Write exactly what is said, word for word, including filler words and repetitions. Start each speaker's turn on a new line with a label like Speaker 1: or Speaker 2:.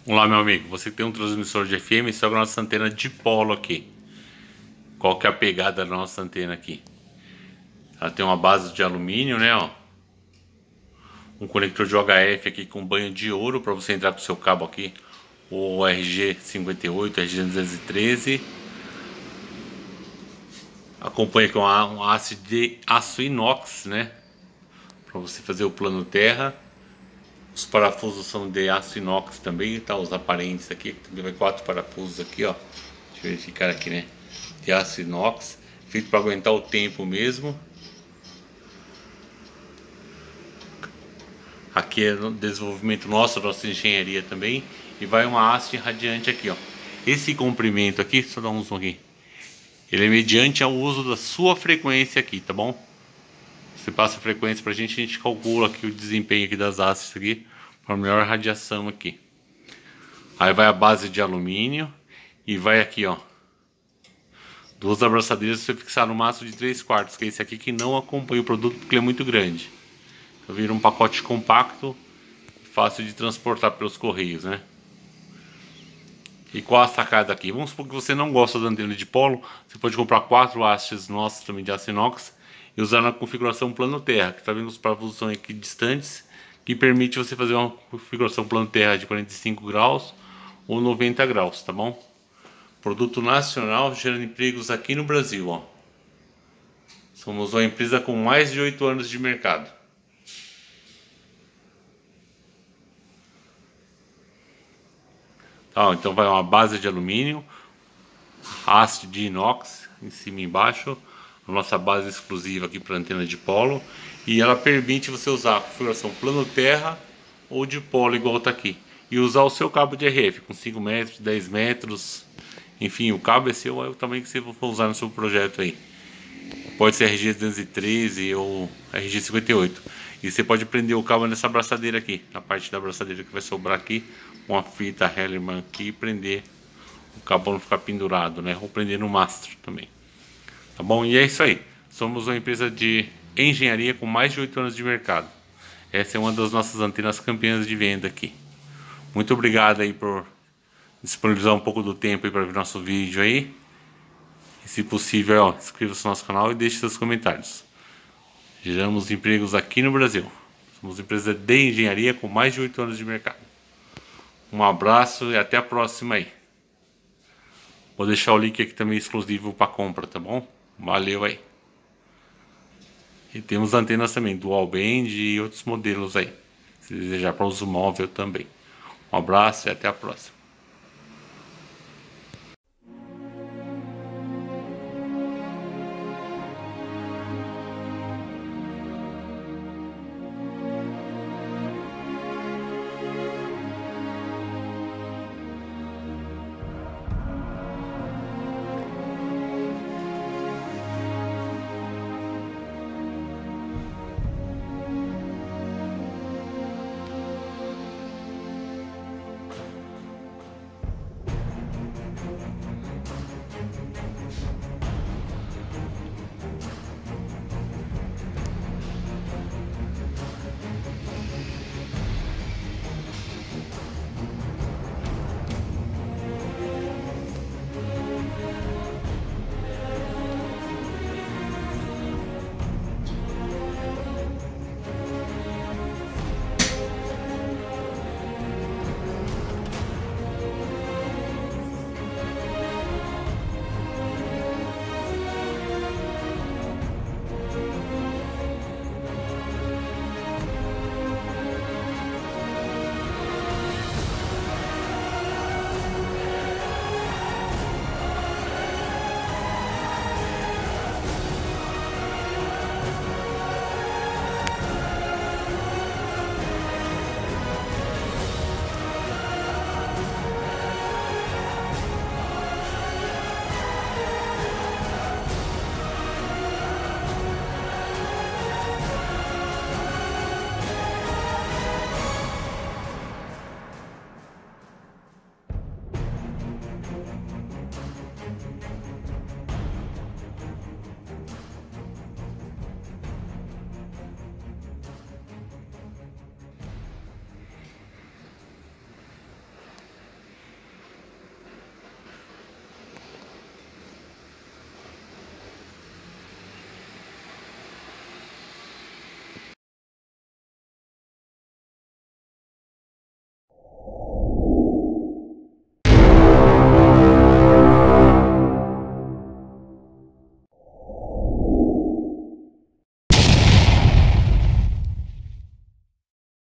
Speaker 1: Olá, meu amigo, você que tem um transmissor de F M, só com a nossa antena dipolo aqui. Qual que é a pegada da nossa antena aqui? Ela tem uma base de alumínio, né, ó. Um conector de U H F aqui com banho de ouro para você entrar com o seu cabo aqui, o R G cinquenta e oito, R G duzentos e treze. Acompanha com um haste de aço inox, né, para você fazer o plano terra. Os parafusos são de aço inox também, tá? Os aparentes aqui, também vai quatro parafusos aqui, ó. Deixa eu verificar aqui, né? De aço inox, feito para aguentar o tempo mesmo. Aqui é o desenvolvimento nosso, nossa engenharia também. E vai uma haste radiante aqui, ó. Esse comprimento aqui, só dar um zoom aqui. Ele é mediante ao uso da sua frequência aqui, tá bom? Você passa a frequência pra gente, a gente calcula aqui o desempenho aqui das hastes aqui, para melhor radiação aqui. Aí vai a base de alumínio e vai aqui, ó, duas abraçadeiras para você fixar no máximo de três quartos, que é esse aqui que não acompanha o produto porque ele é muito grande. Então vira um pacote compacto, fácil de transportar pelos correios, né? E qual a sacada aqui? Vamos supor que você não gosta da antena de polo, você pode comprar quatro hastes nossas também de aço inox e usar na configuração plano terra, que tá vendo os parafusos são aqui distantes, que permite você fazer uma configuração plano terra de quarenta e cinco graus ou noventa graus, tá bom? Produto nacional, gerando empregos aqui no Brasil, ó. Somos uma empresa com mais de oito anos de mercado. Tá, então vai uma base de alumínio, haste de inox em cima e embaixo, a nossa base exclusiva aqui para antena de polo, e ela permite você usar a configuração plano terra ou de polo igual tá aqui, e usar o seu cabo de R F com cinco metros, dez metros, enfim, o cabo é seu, é o tamanho que você for usar no seu projeto aí. Pode ser R G duzentos e treze ou R G cinquenta e oito. E você pode prender o cabo nessa abraçadeira aqui, na parte da abraçadeira que vai sobrar aqui, uma fita Hellman aqui, e prender o cabo não ficar pendurado, né? Ou prender no mastro também. Tá bom? E é isso aí. Somos uma empresa de engenharia com mais de oito anos de mercado. Essa é uma das nossas antenas campeãs de venda aqui. Muito obrigado aí por disponibilizar um pouco do tempo aí para ver nosso vídeo aí. E se possível, ó, inscreva-se no nosso canal e deixe seus comentários. Geramos empregos aqui no Brasil. Somos empresa de engenharia com mais de oito anos de mercado. Um abraço e até a próxima aí. Vou deixar o link aqui também exclusivo para compra, tá bom? Valeu aí. E temos antenas também, dual band e outros modelos aí, se desejar para uso móvel também. Um abraço e até a próxima.